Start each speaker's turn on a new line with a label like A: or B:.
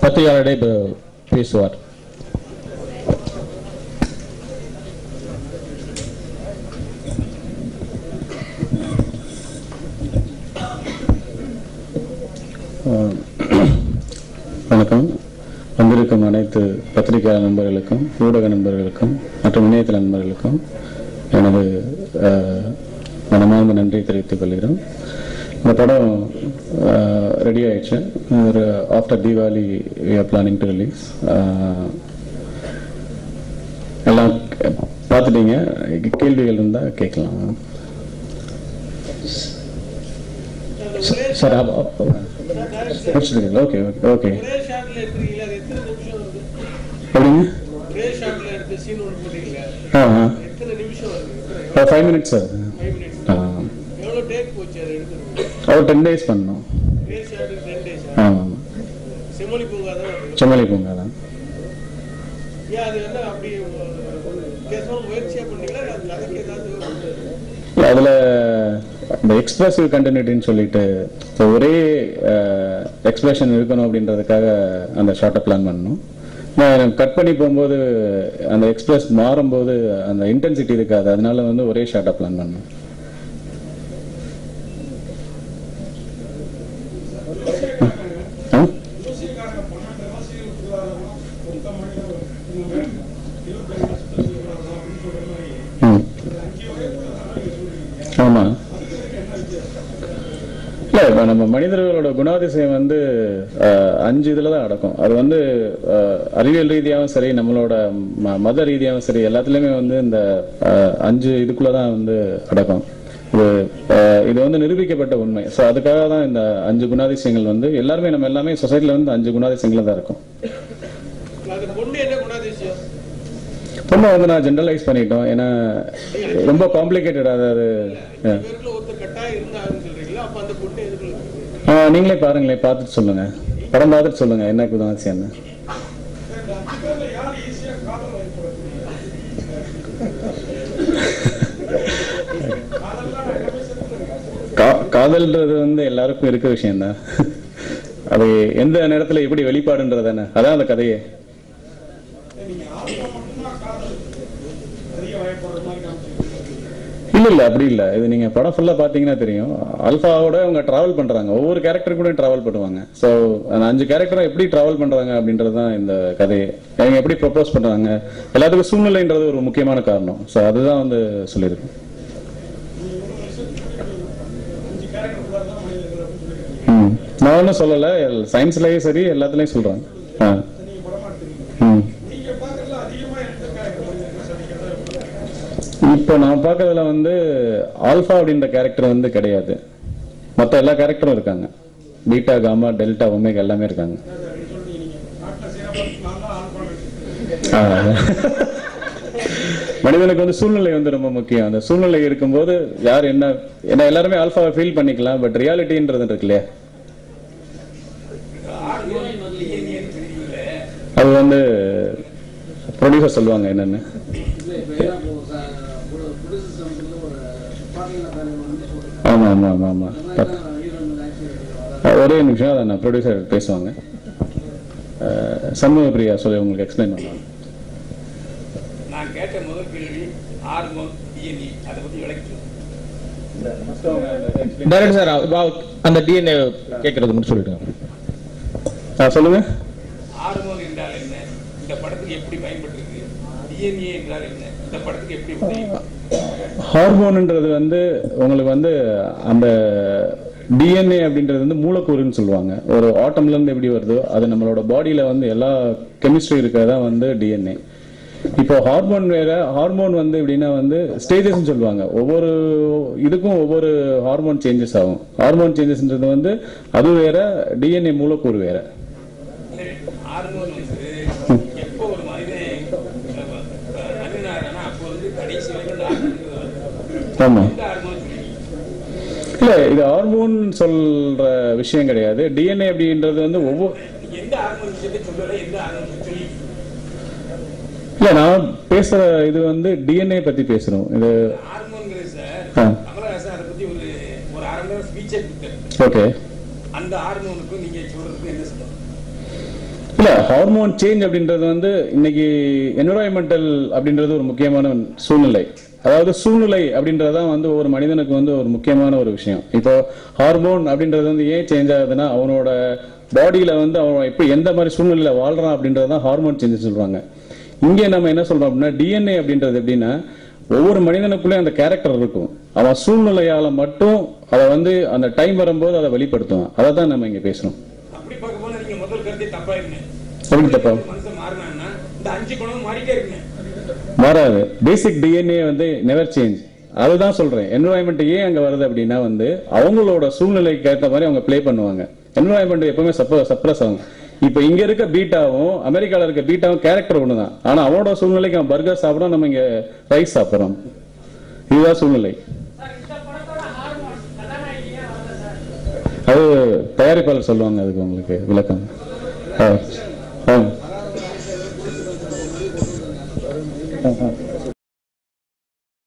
A: பத்திரிகையாளரிடையே பேசுவார். வணக்கம். வந்திருக்கும் அனைத்து பத்திரிகையாளர் நண்பர்களுக்கும், ஊடக நண்பர்களுக்கும் மற்றும் இணையதள நண்பர்களுக்கும் எனது மனமார்ந்த நன்றி தெரிவித்துக் கொள்கிறோம். இந்த படம் ரெடி ஆயிடுச்சு. ஒரு after Deepavali we are planning to release. எல்லாம் பார்த்துட்டீங்க. கேள்விகள் இருந்தால் கேட்கலாம். சார் முடிச்சுருக்கீங்களா? Okay okay okay. எப்படிங்க? 5 minutes சார். ஒரு 10 days பண்ணோம். ஆமாம், செம்மொழி பூங்கா தான். அதில் இந்த எக்ஸ்பிரசிவ் கண்டினியூட்டின்னு சொல்லிட்டு ஒரே எக்ஸ்பிரஷன் இருக்கணும் அப்படின்றதுக்காக அந்த ஷார்ட்டை பிளான் பண்ணணும். நான் கட் பண்ணி போகும்போது அந்த எக்ஸ்பிரஸ் மாறும்போது அந்த இன்டென்சிட்டி இருக்காது, அதனால வந்து ஒரே ஷார்ட்டை பிளான் பண்ணணும். ஆமா, இல்லை இப்போ நம்ம மனிதர்களோட குணாதிசயம் வந்து 5 இதில் தான் அடக்கும். அது வந்து அறிவியல் ரீதியாகவும் சரி, நம்மளோட மத ரீதியாகவும் சரி, எல்லாத்துலேயுமே வந்து இந்த 5 இதுக்குள்ளே தான் வந்து அடக்கும். இது வந்து நிரூபிக்கப்பட்ட உண்மை. ஸோ அதுக்காக தான் இந்த 5 குணாதிசயங்கள் வந்து எல்லாருமே நம்ம எல்லாமே சொசைட்டியில் வந்து 5 குணாதிசயங்கள் தான் இருக்கும். பொண்ணை வந்து நான் ஜென்ரலைஸ் பண்ணிட்டோம், ஏன்னா ரொம்ப காம்ப்ளிகேட்டட். அதாவது நீங்களே பாருங்களேன், பார்த்துட்டு சொல்லுங்க, படம் பார்த்துட்டு சொல்லுங்க என்ன குணாதிசயம். காதல்ன்றது வந்து எல்லாருக்கும் இருக்க விஷயம்தான். அது எந்த நேரத்துல எப்படி வெளிப்பாடுன்றதானே, அதான் அந்த கதையே. இல்ல அப்படி இல்ல. இது நீங்க படம் ஃபுல்லா பாத்தீங்கன்னா தெரியும். அல்ஃபாவோட அவங்க டிராவல் பண்றாங்க, ஒவ்வொரு கேரக்டர் கூட டிராவல் பண்ணுவாங்க. ஸோ அந்த 5 கேரக்டரும் எப்படி டிராவல் பண்றாங்க அப்படின்றதுதான் இந்த கதையை. அவங்க எப்படி ப்ரொபோஸ் பண்றாங்க, எல்லாத்துக்கும் சூழ்நிலைன்றது ஒரு முக்கியமான காரணம். ஸோ அதுதான் வந்து சொல்லியிருக்கேன். நான் ஒன்றும் சொல்லலை, சயின்ஸ்லயும் சரி எல்லாத்துலயும் சொல்றேன். இப்போ நான் பார்க்கறதுல வந்து ஆல்ஃபா அப்படின்ற கேரக்டர் வந்து கிடையாது. மற்ற எல்லா கேரக்டரும் இருக்காங்க. பீட்டா, காமா, டெல்டா, ஒமேகா எல்லாமே இருக்காங்க. மனிதனுக்கு வந்து சூழ்நிலை வந்து ரொம்ப முக்கியம். அந்த சூழ்நிலை இருக்கும்போது யார் என்ன எல்லாருமே ஆல்ஃபாவை ஃபீல் பண்ணிக்கலாம். பட் ரியாலிட்டின்றது இருக்கு இல்லையா, அது வந்து ப்ரொடியூசர் சொல்லுவாங்க என்னன்னு. ஆமா ஆமா ஆமா ஆமா, ஒரே நிமிஷம், அதை நான் ப்ரொடியூசர் பேசுவாங்க. சண்முக பிரியா சொல்லி உங்களுக்கு எக்ஸ்பிளைன் பண்ணுவாங்க.
B: நான் கேட்ட முதல் கேள்வி ஹார்மோன், டிஎன்ஏ, அதை பத்தி விளக்கி
A: டைரக்டர் சார் அந்த டிஎன்ஏ கேட்கறது மட்டும் சொல்லிடுங்க. சொல்லுங்க.
B: ஹார்மோன் என்றால் என்ன, இந்த படத்துக்கு எப்படி பயன்பட்டிருக்கு? டிஎன்ஏ என்றால் என்ன, இந்த படத்துக்கு எப்படி?
A: ஹார்மோன்ன்றது வந்து உங்களுக்கு வந்து அந்த டிஎன்ஏ அப்படின்றது வந்து மூலக்கூறுன்னு சொல்லுவாங்க. ஒரு ஆட்டம்ல இருந்து எப்படி வருதோ அது நம்மளோட பாடியில வந்து எல்லா கெமிஸ்ட்ரி இருக்கிறதா வந்து டிஎன்ஏ. இப்போ ஹார்மோன் வேற. ஹார்மோன் வந்து எப்படின்னா வந்து ஸ்டேஜஸ் சொல்லுவாங்க. ஒவ்வொரு இதுக்கும் ஒவ்வொரு ஹார்மோன் சேஞ்சஸ் ஆகும். ஹார்மோன் சேஞ்சஸ்ன்றது வந்து அது வேற, டிஎன்ஏ மூலக்கூறு வேற. ஆமா, இல்ல இது ஹார்மோன் சொல்ற விஷயம் கிடையாது. டிஎன்ஏ அப்படின்றது வந்து ஒவ்வொரு இல்ல நான் பேசுற இது வந்து டிஎன்ஏ பத்தி பேசுறோம். இது ஓகே.
B: அந்த ஹார்மோனுக்கு நீங்க சொல்றதுக்கு என்ன சொல்லுங்க?
A: இல்ல ஹார்மோன் சேஞ்ச் அப்படின்றது வந்து இன்னைக்கு என்விரான்மெண்டல் அப்படின்றது ஒரு முக்கியமான சூழ்நிலை. அதாவது சூழ்நிலை அப்படின்றதான் வந்து ஒரு மனிதனுக்கு வந்து ஒரு முக்கியமான ஒரு விஷயம். இப்போ ஹார்மோன் அப்படின்றது வந்து ஏன் சேஞ்ச் ஆகுதுன்னா அவனோட பாடியில வந்து அவன் எப்படி எந்த மாதிரி சூழ்நிலையில வாழ்றான் அப்படின்றதான் ஹார்மோன் சேஞ்ச் சொல்றாங்க. இங்கே நம்ம என்ன சொல்றோம் அப்படின்னா டிஎன்ஏ அப்படின்றது எப்படின்னா ஒவ்வொரு மனிதனுக்குள்ளே அந்த கேரக்டர் இருக்கும். அவன் சூழ்நிலையால மட்டும் அதை வந்து அந்த டைம் வரும்போது அதை வெளிப்படுத்துவான். அதை தான் நம்ம இங்க பேசுறோம்.
B: அப்படி பார்க்கும்போது நீங்க முதல் கருத்தை தப்பா இருங்க.
A: எப்படி தப்பா?
B: மனுஷன் மாறினான்னா இந்த 5 குணம் மாறிட்டே இருக்குங்க. மாறாது.
A: பேசிக் டிஎன்ஏ வந்து நெவர் சேஞ்ச். அதுதான் சொல்றேன். என்விரான்மெண்ட் ஏன் அங்க வருது அப்படின்னா வந்து அவங்களோட சூழ்நிலைக்கு ஏற்ற மாதிரி அவங்க பிளே பண்ணுவாங்க. என்விரான்மெண்ட் எப்பவுமே சப்ரஸ் ஆகும். இப்ப இங்க இருக்க பீட்டாவும் அமெரிக்கால இருக்க பீட்டாவும் கேரக்டர் ஒண்ணுதான். ஆனா அவனோட சூழ்நிலைக்கு அவன் பர்கர் சாப்பிடறோம், நம்ம இங்க ரைஸ் சாப்பிடறோம். இதுதான் சூழ்நிலை. அது தயாரிப்பாளர் சொல்லுவாங்க, அதுக்கு உங்களுக்கு விளக்கம். ஆ